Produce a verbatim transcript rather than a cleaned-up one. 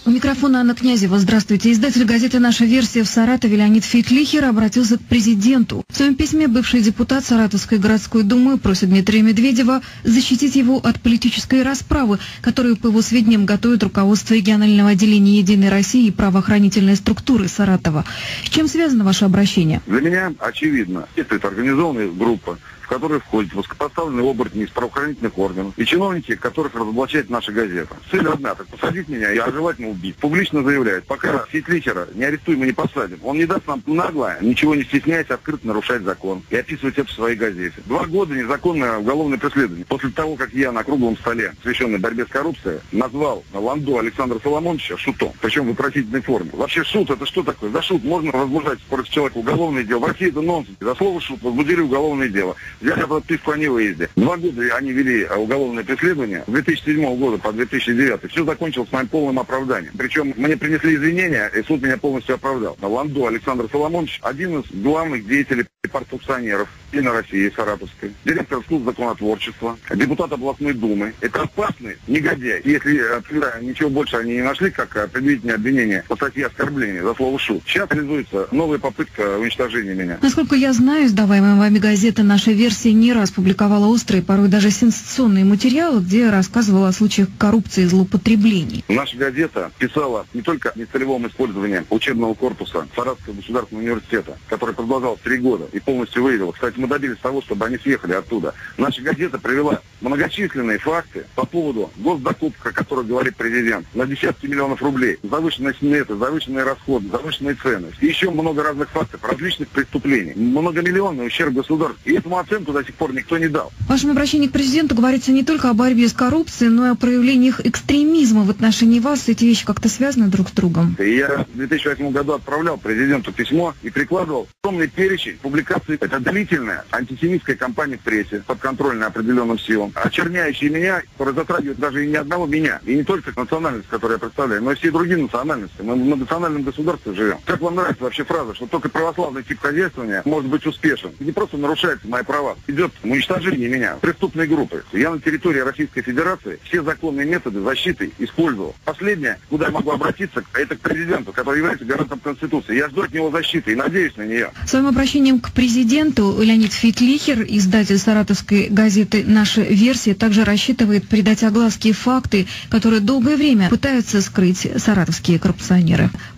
У микрофона Анна Князева. Здравствуйте. Издатель газеты «Наша версия» в Саратове Леонид Фейтлихер обратился к президенту. В своем письме бывший депутат Саратовской городской думы просит Дмитрия Медведева защитить его от политической расправы, которую, по его сведениям, готовит руководство регионального отделения «Единой России» и правоохранительной структуры Саратова. С чем связано ваше обращение? Для меня очевидно. Это организованная группа, в которой входят высокопоставленные оборотни из правоохранительных органов и чиновники, которых разоблачает наша газета. Цель одна, так посадить меня и желательно убить. Публично заявляет, пока Фейтлихера не арестуем и не посадим, он не даст нам нагло, ничего не стесняясь, открыто нарушать закон и описывать это в своей газете. Два года незаконное уголовное преследование. После того, как я на круглом столе, посвященной борьбе с коррупцией, назвал Ландо Александра Соломоновича шутом, причем в вопросительной форме. Вообще шут это что такое? За шут можно возбуждать против человека уголовное дело. В России это нонсенс. За слово шут возбудили уголовное дело. Взяли подписку о невыезде. Два года они вели уголовное преследование. С две тысячи седьмого года по две тысячи девятый. Все закончилось с моим полным оправданием. Причем мне принесли извинения, и суд меня полностью оправдал. Ландо Александр Соломонович, один из главных деятелей партфункционеров и на России, Саратовской, директор службы законотворчества, депутат областной думы. Это опасный негодяй. Если вчера ничего больше они не нашли, как предъявительное обвинение по статье оскорбления за слово шут, сейчас реализуется новая попытка уничтожения меня. Насколько я знаю, издаваемая вами газета «Наша версия» не раз публиковала острые, порой даже сенсационные материалы, где рассказывала о случаях коррупции и злоупотреблений. Наша газета писала не только о нецелевом использовании учебного корпуса Саратовского государственного университета, который продолжался три года и полностью выявил. Кстати, мы добились того, чтобы они съехали оттуда. Наша газета привела многочисленные факты по поводу госзакупок, о которых говорит президент, на десятки миллионов рублей, завышенные сметы, завышенные расходы, завышенные цены. И еще много разных фактов, различных преступлений. Многомиллионный ущерб государству. И этому оценку до сих пор никто не дал. В вашем обращении к президенту говорится не только о борьбе с коррупцией, но и о проявлениях экстремизма в отношении вас. Эти вещи как-то связаны друг с другом. И я в две тысячи восьмом году отправлял президенту письмо и прикладывал огромный перечень публикаций. Это длительная антисемитская кампания в прессе, подконтрольная определенным силам, очерняющая меня, которая затрагивает даже и не одного меня, и не только национальность, которую я представляю, но и все другие национальности. Мы в многонациональном государстве живем. Как вам нравится вообще фраза, что только православный тип хозяйствования может быть успешен? Не просто нарушается мои права. Идет уничтожение меня, преступной группы. Я на территории Российской Федерации все законные методы защиты использовал. Последнее, куда я могу обратиться, это к президенту, который является гарантом Конституции. Я жду от него защиты и надеюсь на нее. Своим обращением к президенту Леонид Фейтлихер, издатель саратовской газеты «Наша версия», также рассчитывает придать огласке факты, которые долгое время пытаются скрыть саратовские коррупционеры.